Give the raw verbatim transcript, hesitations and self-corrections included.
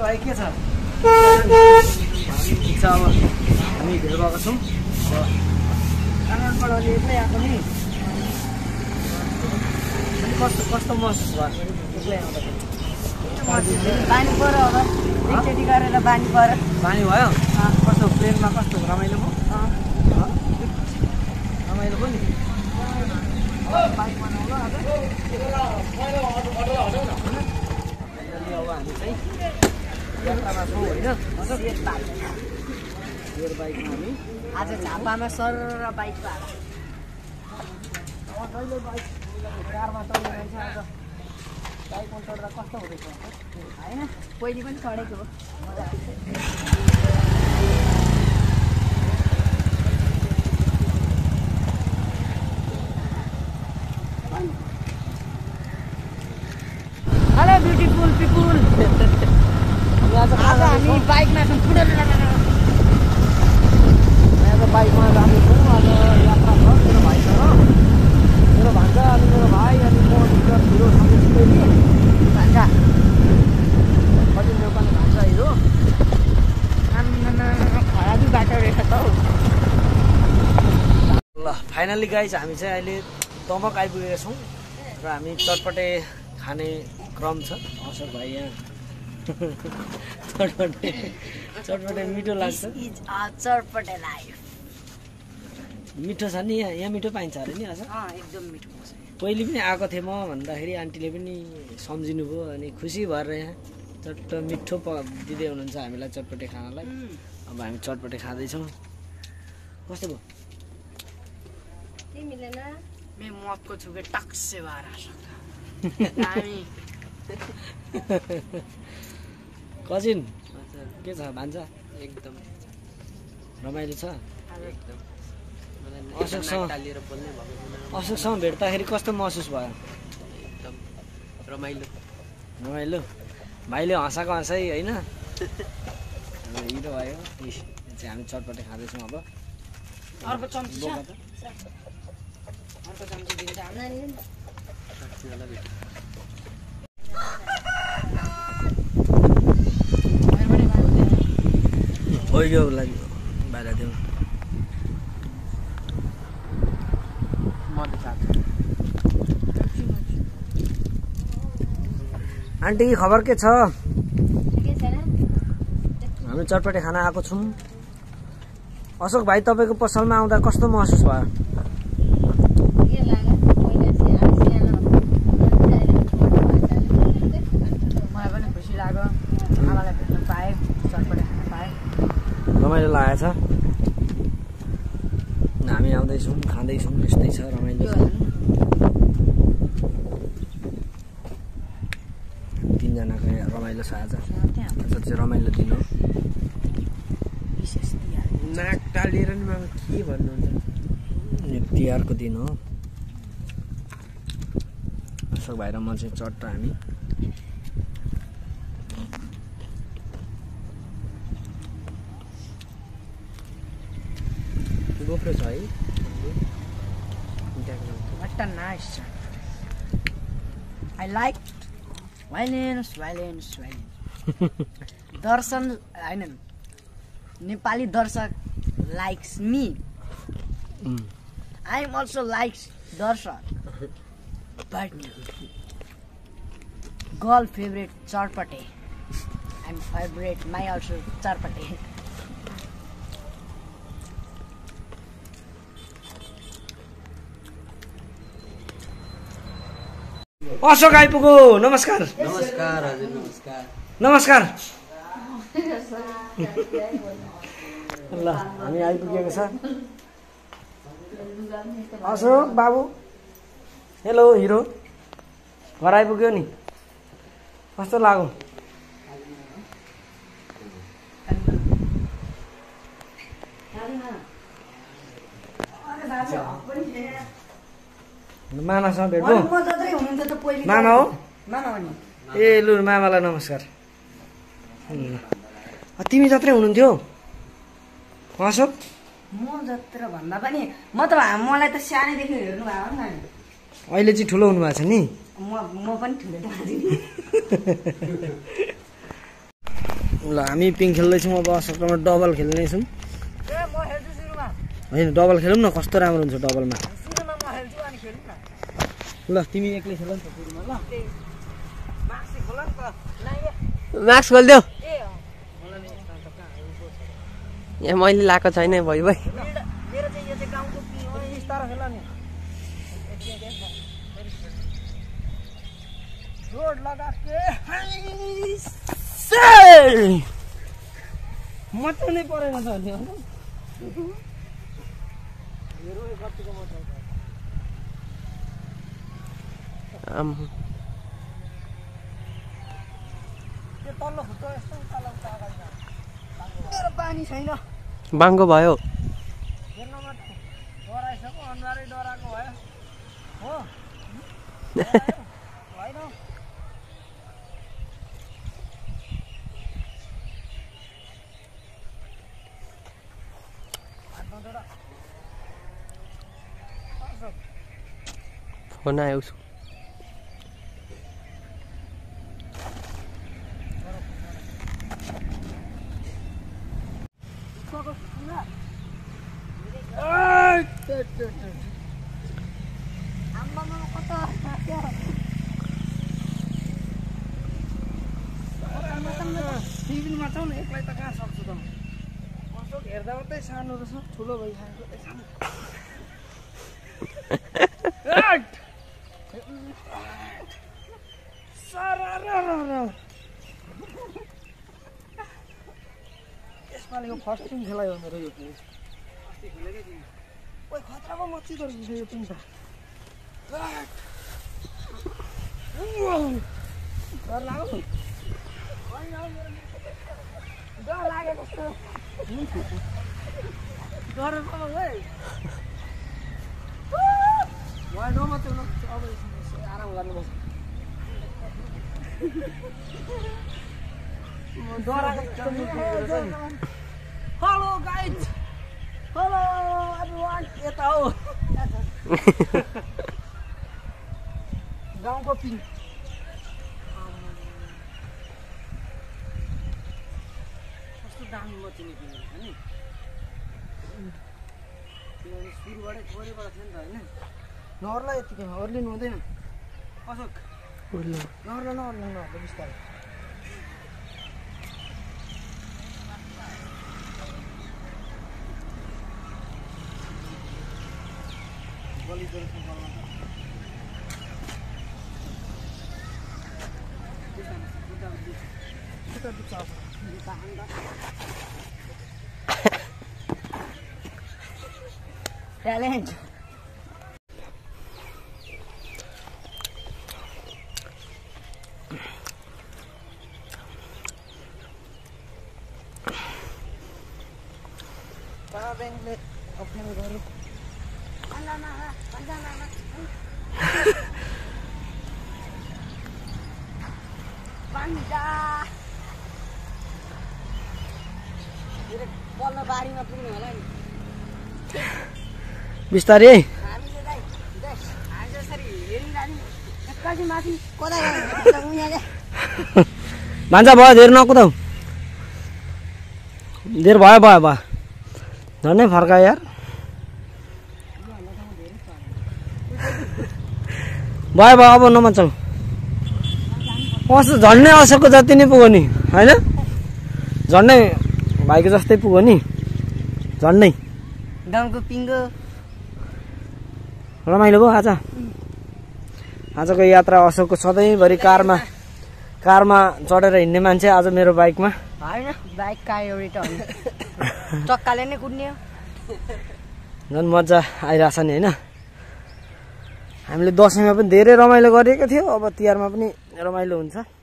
भाइ के छ? ठिक छ अब हामी भेट भएको छौँ कानबाट अलि एक्लै आएको नि अनि कस्तो कस्तो महसुस भयो एक्लै आउँदाखेरि? बानी पऱ्यो अब एकचोटि गरेर बानी पऱ्यो बानी भयो कस्तो प्लेनमा कस्तो रमाइलो भयो रमाइलो भयो नि बाइक बनाउनु अब हामी चाहिँ यात्रामा छौँ होइन यो बाइकमा हामी आज झापामा सर र बाइक जहिले बाइक कारमा चढिरहेछ आज बाइकमा चढ्दा कस्तो हुँदैछ होइन पहिले पनि चढेको हो मजा हेलो ब्युटिफुल पिपुल आज हामी बाइकमा छौँ पुरा बाइकमा जाँदैछौँ आज यात्रा छ मेरो भाइसँग मेरो भान्जा अनि मेरो भाइ अनि म हिरो सँगै नि भान्जा कति मेरो पनि भान्जा हिरो खराबी बाटो रहेछ त हौ ल फाइनल्ली गाइज हामी चाहिँ अहिले दमक आइपुगेका छौँ र हामी चटपटे खाने क्रम छ अशोक भाइ यहाँ चटपटे चटपटे मिठो लाग्छ चटपटे लाइफ मिठो छ नि यहाँ यहाँ मिठो पाइन्छ अरे नि आज एकदम मिठो पहिले पनि आएको थिएँ म भन्दाखेरि आन्टीले पनि सम्झिनु भयो अनि खुसी भएर यहाँ चट्ट मिठो प दिँदै हुनुहुन्छ हामीलाई चटपटे खानालाई अब हामी चटपटे खाँदैछौँ कस्तो भयो मैं मौत को छू के टक से बाहर आ सकता कजिन के छ भान्जा एकदम रमाइलो छ एकदम अशोकसँग अशोकसँग भेट्दाखेरि कस्तो महसुस भयो एकदम रमाइलो रमाइलो भाइले हँसाएको हँसाइ होइन हिरो भयो चाहिँ हामी चटपटे खाँदैछौँ अब अर्को चम्ची छ अर्को चम्ची दिन्छ ओइयो लागि बाहिर दिउँ आन्टी खबर के छ हामी चटपटे खाना आएको छौँ अशोक भाइ तपाईँको पसलमा आउँदा कस्तो महसुस भयो मलाई पनि खुसी लाग्यो आमालाई भेट्न पाएँ चटपटे खान पाएँ रमाइलो लागेको छ हामी आउँदैछौँ खाँदैछौँ यस्तै छ रमाइलो छ तिनजनाको रमाइलो छ आज आज चाहिँ रमाइलो दिन हो नाक टालेर नि के भन्नुहुन्छ तिहारको दिन हो अशोक भाइ र म चाहिँ चट्ट हामी गोप्रो छ है What a nice shot. I like violence, violence, violence. दर्शन होइन नेपाली दर्शक likes me. I am also likes दर्शक. But girl favorite चटपटे. I'm favorite my also चटपटे. Ashok आइपुग्यो नमस्कार नमस्कार हजुर नमस्कार नमस्कार ल हामी आइपुगेको छ अशोक बाबु हेलो हिरो घर आइपुग्यो नि कस्तो लाग्यो मामासँग भेट्नु मामा हो ए लु मामालाई नमस्कार तिमी जत्रै हुनुहुन्थ्यो अशोक म जत्र भन्दा पनि म त मलाई त सानैदेखि हेर्नु भएको नि अहिले चाहिँ ठुलो हुनुभएको छ नि म म पनि ठुलो ल हामी पिङ खेल्दैछौँ अब अशोकमा डबल खेल्नेछौँ होइन डबल खेलौँ न कस्तो राम्रो हुन्छ डबलमा ल तिमी एक्लै खेल नि त सुरुमा ल मास्क खोलिदेऊ यहाँ मैले लाएको छैन भाइ भाइ रोड लगा के मचाउनै परेन त अनि तल्लो खुट्टो यस्तो उकालो उता अगाडि मेरो पानी छैन बाङ्गो भयो हेर्नमा डराइसक्यो अनुहारै डराएको भयो हो होइन फोन आयो उसको टिभीमा छ नि एक्लै त कहाँ सक्छु त अशोक हेर्दा मात्रै सानो रहेछ ठुलो भइसकेको यसपालिको फर्स्ट टिम खेलायो मेरो यो टिम अस्ति खेलेकै टिम ओइ खतराको मच्ची त रहेछ यो टिम त डर लाग्यो डर लागेको जस्तो डर है भएन मात्रै अब आराम गर्नुपर्छ हेलो गाइज हेलो एभ्रीवन यता हो गाउँको पिङ कस्तो दामी मचिने पिङ रहेछ नि त्यो सुरुबाटै थोरैबाट थियो नि त होइन नर्ला यतिकैमा ओर्लिनु हुँदैन अशोक नर्ला नर्ला नर्ला बिस्तारै Challenge. Parabéns, open garo. Anda na, anda na. Banda. Dire bolla बारीमा पुग्नु होला नि बिस्तारै हामीले दाइ देश आज यसरी हेरिरानी एकैछिन माथि कोदा उनीले भान्जा भयो धेर नकुदाउ धेर भयो भयो भयो झन्डै फर्का यार भयो भयो अब नमचाउ कस्तो झन्डै असको जति नै पुग्यो नि होइन झन्डै भाइको जस्तै पुग्यो नि झन्डै गाउँको पिङ्गो रमाइलो भयो आज आजको यात्रा अशोकको सधैँभरि कारमा कारमा चढेर हिँड्ने मान्छे आज मेरो बाइकमा होइन बाइक कार एउटै त हो चक्काले नै कुद्ने हो झन् मजा आइरहेछ नि होइन हामीले दसैँमा पनि धेरै रमाइलो गरेको थियो अब तिहारमा पनि रमाइलो हुन्छ